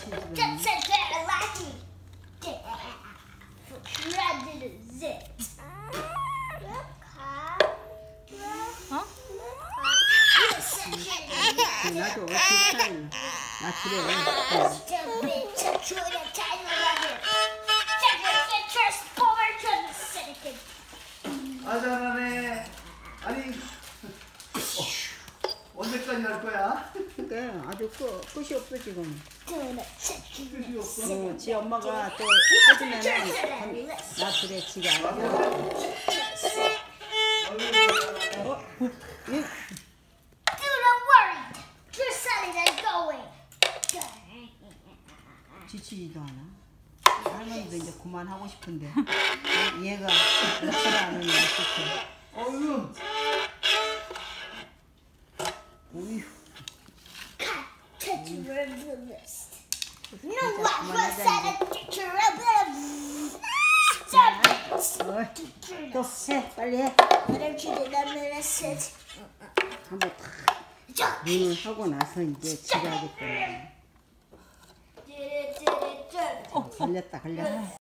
Just sit there lucky. Shredded zit. 어? 나도 비슷한 나 그래. 아 잘하네. 아니 언제까지 할 거야? 그러니까 아주 끝이 없어 지금. 끝이 없어. 지 엄마가 또 해주면은 나 그래 지가 알아. 지치지도 않아. 할머니도 이제 그만하고 싶은데 얘가 웃지도 않으니 어떡해. 어휴. 어휴. No one will set a picture of them. Stop it. 또 해, 빨리 해. Why don't you do that minute? 한번 탁 눈을 하고 나서 이제 지가 하겠다. 걸렸다.